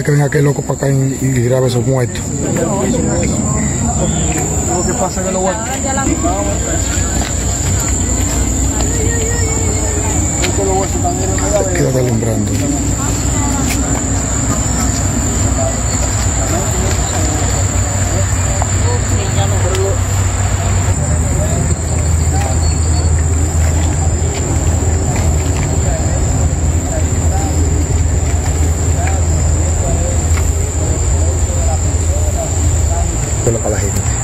que venga aquel loco para acá y grabe esos muertos. Lo que pasa es que lo bueno. Quédate alumbrando. Para la gente.